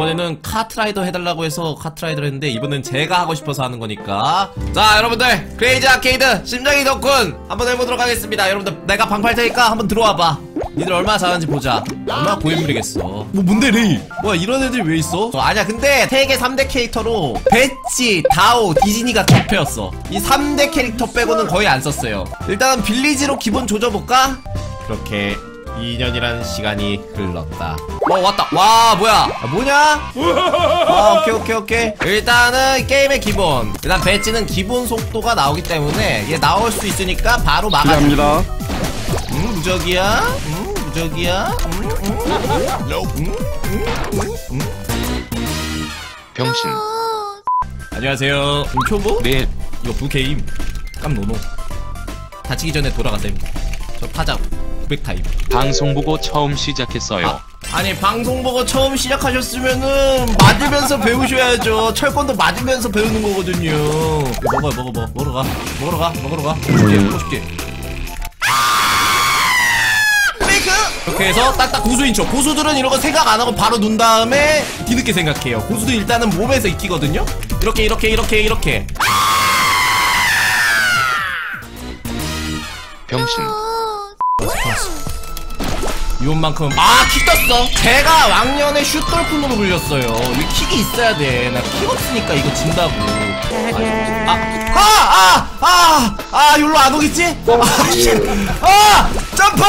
저번에는 카트라이더 해달라고 해서 카트라이더를 했는데 이번엔 제가 하고 싶어서 하는 거니까. 자, 여러분들 크레이지 아케이드 심장이 덕분 한번 해보도록 하겠습니다. 여러분들 내가 방팔 테니까 한번 들어와봐. 니들 얼마나 잘하는지 보자. 얼마나 고인물이겠어. 뭐 뭔데 레이? 뭐야 이런 애들이 왜 있어? 아니야, 근데 세계 3대 캐릭터로 배치, 다오, 디즈니가 적폐였어. 이 3대 캐릭터 빼고는 거의 안 썼어요. 일단은 빌리지로 기본 조져볼까? 그렇게 2년이라는 시간이 흘렀다. 왔다. 와, 뭐야? 뭐냐? 오케이. 일단은 게임의 기본. 일단 배치는 기본 속도가 나오기 때문에 이게 나올 수 있으니까 바로 막아줍니다. 무적이야? 무적이야? 병신. 안녕하세요. 초보? 네. 이거 부게임. 깜노노. 다치기 전에 돌아가셈. 저 타자 900타임. 방송 보고 처음 시작했어요. 아니 방송 보고 처음 시작하셨으면은 맞으면서 배우셔야죠. 철권도 맞으면서 배우는 거거든요. 먹으러 가. 먹어줄게. 이렇게 해서 딱딱 고수인 척. 고수들은 이런 거 생각 안 하고 바로 눈 다음에 뒤늦게 생각해요. 고수들 일단은 몸에서 익히거든요. 이렇게. 병신. 이번만큼은 킥 떴어. 제가 왕년에 슛돌푼으로 불렸어요. 이 킥이 있어야 돼. 나 킥 없으니까 이거 진다고. 여기로 안 오겠지? 점프!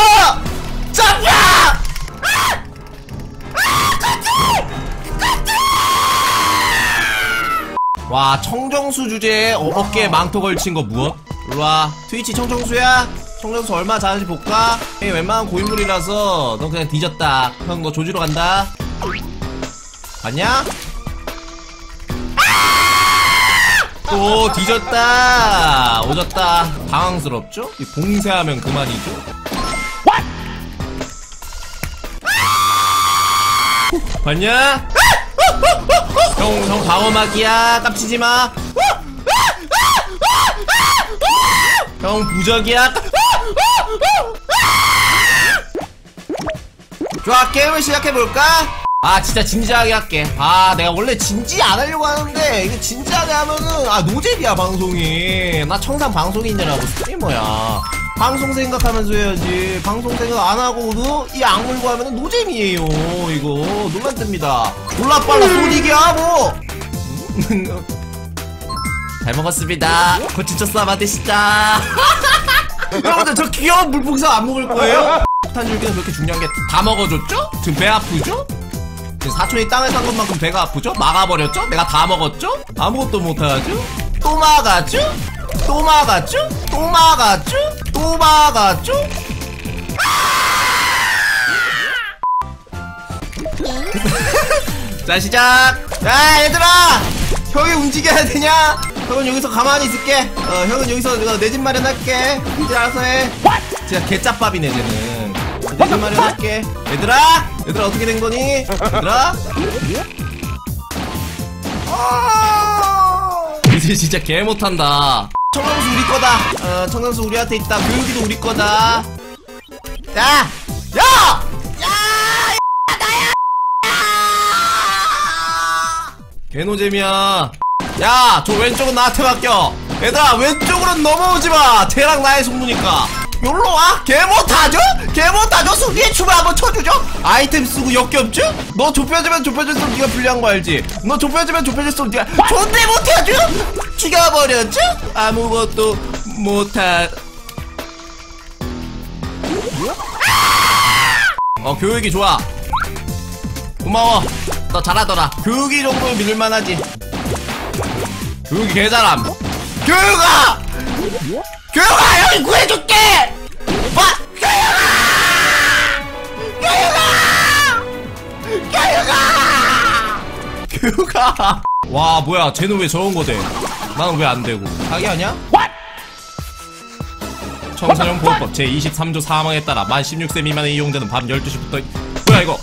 와, 청정수 주제에 어깨에 망토 걸친 거 무엇? 일로와. 트위치 청정수야? 청정수 얼마나 잘하는지 볼까? 웬만한 고인물이라서 너 그냥 뒤졌다. 형 너 조지로 간다. 봤냐? 또 뒤졌다. 오졌다. 당황스럽죠? 봉쇄하면 그만이죠. 봤냐? 형 방어막이야. 깝치지마. 형 부적이야. 좋아, 게임을 시작해볼까? 진짜 진지하게 할게. 내가 원래 진지 안 하려고 하는데 이거 진지하게 하면은 노잼이야 방송이. 나 청산 방송인이라고 스트리머야. 방송 생각하면서 해야지. 방송 생각 안 하고도 이 악물고 하면은 노잼이에요. 이거 논란됩니다. 졸라 빨라 소닉이야 뭐. 잘 먹었습니다. 고추초 싸마 드시자. 여러분들 저 귀여운 물풍선 안 먹을 거예요? 폭탄 줄기는 그렇게 중요한 게 다 먹어줬죠? 지금 배 아프죠? 사촌이 땅을 산 것만큼 배가 아프죠? 막아버렸죠? 내가 다 먹었죠? 아무것도 못하죠? 또 막았죠? 자, 시작! 야, 얘들아! 형이 움직여야 되냐? 형은 여기서 가만히 있을게. 형은 여기서 내가 내 집 마련할게. 이제 알아서 해. 진짜 개짭밥이네, 쟤는. 내 집 마련할게. 얘들아 어떻게 된 거니? 얘들아? 이제 진짜 개 못한다. 청정수 우리 거다. 청정수 우리한테 있다. 교육이도 우리 거다. 야! 나야! 개노잼이야. 야! 저 왼쪽은 나한테 맡겨. 얘들아 왼쪽으로는 넘어오지마. 쟤랑 나의 승부니까. 여기로 와? 개 못하죠? 수비에 춤을 한번 쳐주죠? 아이템 쓰고 역겹죠? 너 좁혀지면 좁혀질수록 네가 불리한 거 알지? 너 좁혀지면 좁혀질수록 네가 존대 못하죠? 죽여버렸죠? 아무것도 못하... 교육이 좋아. 고마워. 너 잘하더라. 교육이 정도면 믿을만하지. 교육이 개잘함. 교육아! 형이 구해줄게! 교육아! 와, 뭐야, 쟤는 왜 저런 거 돼? 나는 왜 안 되고? 사기 아니야? 청소년 보호법 제23조 사망에 따라 만 16세 미만의 이용자는 밤 12시부터 뭐야 이거?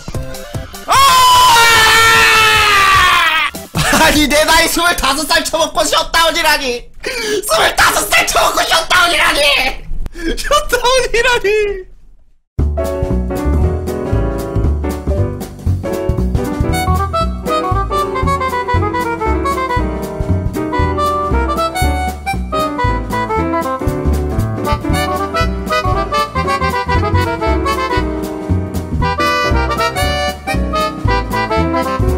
아니 내 나이 25살 처먹고 셧다운이라니. 25살 처먹고 셧다운이라니.